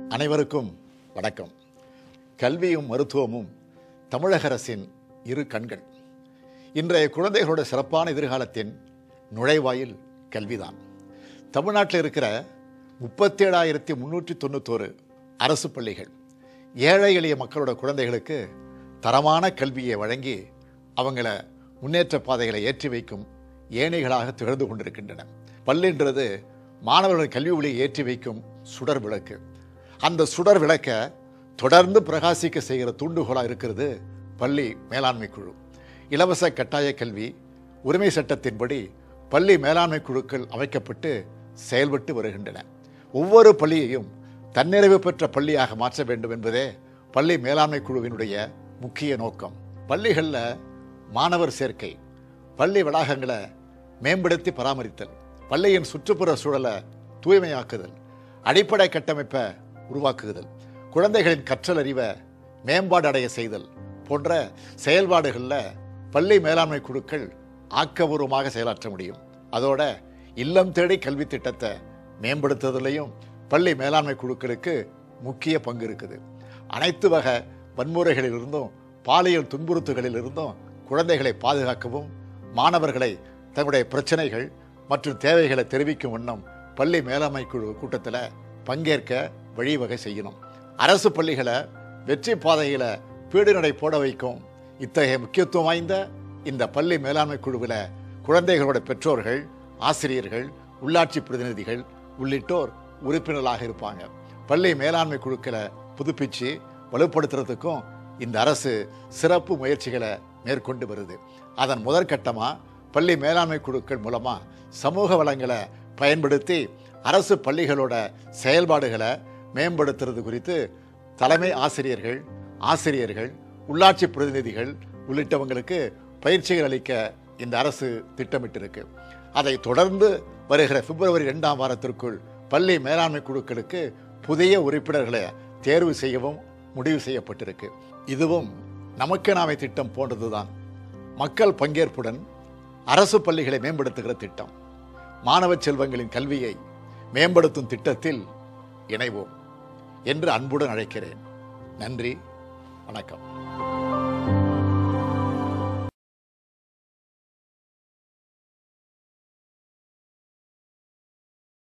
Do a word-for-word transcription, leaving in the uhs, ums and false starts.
அனைவருக்கும் வணக்கம். கல்வியும் மருத்துவமும் தமிழக அரசின் இரு கண்கள். இன்றைய குழந்தைகளோட சிறப்பான எதிர்காலத்தின் நுழைவாயில் கல்விதான். தமிழ்நாட்டில் இருக்கிற முப்பத்தி ஏழாயிரத்தி முன்னூற்றி தொண்ணூத்தோரு அரசு பள்ளிகள் ஏழை எளிய மக்களோட குழந்தைகளுக்கு தரமான கல்வியை வழங்கி அவங்கள முன்னேற்ற பாதைகளை ஏற்றி வைக்கும் ஏணிகளாக திகழ்ந்து கொண்டிருக்கின்றன. பள்ளின்றது மாணவர்களின் கல்வி ஒளியை ஏற்றி வைக்கும் சுடர் விளக்கு. அந்த சுடர் விளக்க தொடர்ந்து பிரகாசிக்க செய்கிற தூண்டுகோலாக இருக்கிறது பள்ளி மேலாண்மை குழு. இலவச கட்டாய கல்வி உரிமை சட்டத்தின்படி பள்ளி மேலாண்மை குழுக்கள் அமைக்கப்பட்டு செயல்பட்டு வருகின்றன. ஒவ்வொரு பள்ளியையும் தன்னிறைவு பெற்ற பள்ளியாக மாற்ற வேண்டும் என்பதே பள்ளி மேலாண்மை குழுவினுடைய முக்கிய நோக்கம். பள்ளிகளில் மாணவர் சேர்க்கை, பள்ளி வளாகங்களை மேம்படுத்தி பராமரித்தல், பள்ளியின் சுற்றுப்புற சூழலை தூய்மையாக்குதல், அடிப்படை கட்டமைப்பை உருவாக்குதல், குழந்தைகளின் கற்றல் அறிவை மேம்பாடு அடைய செய்தல் போன்ற செயல்பாடுகளில் பள்ளி மேலாண்மை குழுக்கள் ஆக்கபூர்வமாக செயலாற்ற முடியும். அதோட இல்லம் தேடி கல்வி திட்டத்தை மேம்படுத்துவதிலையும் பள்ளி மேலாண்மை குழுக்களுக்கு முக்கிய பங்கு இருக்குது. அனைத்து வகை வன்முறைகளிலிருந்தும் பாலியல் துன்புறுத்துகளிலிருந்தும் குழந்தைகளை பாதுகாக்கவும் மாணவர்களை தங்களுடைய பிரச்சனைகள் மற்றும் தேவைகளை தெரிவிக்கும் வண்ணம் பள்ளி மேலாண்மை குழு கூட்டத்தில் பங்கேற்க வழிவகை செய்யணும். அரசு பள்ளிகளை வெற்றி பாதையில் பீடுநடை போட வைக்கும் இத்தகைய முக்கியத்துவம் வாய்ந்த இந்த பள்ளி மேலாண்மை குழுவில் குழந்தைகளோட பெற்றோர்கள், ஆசிரியர்கள், உள்ளாட்சி பிரதிநிதிகள் உள்ளிட்டோர் உறுப்பினர்களாக இருப்பாங்க. பள்ளி மேலாண்மை குழுக்களை புதுப்பிச்சு வலுப்படுத்துறதுக்கும் இந்த அரசு சிறப்பு முயற்சிகளை மேற்கொண்டு வருது. அதன் முதற்கட்டமாக பள்ளி மேலாண்மை குழுக்கள் மூலமாக சமூக வளங்களை பயன்படுத்தி அரசு பள்ளிகளோட செயல்பாடுகளை மேம்படுத்துறது குறித்து தலைமை ஆசிரியர்கள், ஆசிரியர்கள், உள்ளாட்சி பிரதிநிதிகள் உள்ளிட்டவங்களுக்கு பயிற்சிகள் அளிக்க இந்த அரசு திட்டமிட்டிருக்கு. அதை தொடர்ந்து வருகிற பிப்ரவரி இரண்டாம் வாரத்திற்குள் பள்ளி மேலாண்மை குழுக்களுக்கு புதிய உறுப்பினர்களை தேர்வு செய்யவும் முடிவு செய்யப்பட்டிருக்கு. இதுவும் நமக்கு நாமே திட்டம் போன்றதுதான். மக்கள் பங்கேற்புடன் அரசு பள்ளிகளை மேம்படுத்துகிற திட்டம். மாணவ செல்வங்களின் கல்வியை மேம்படுத்தும் திட்டத்தில் இணைவோம் என்று அன்புடன் அழைக்கிறேன். நன்றி, வணக்கம்.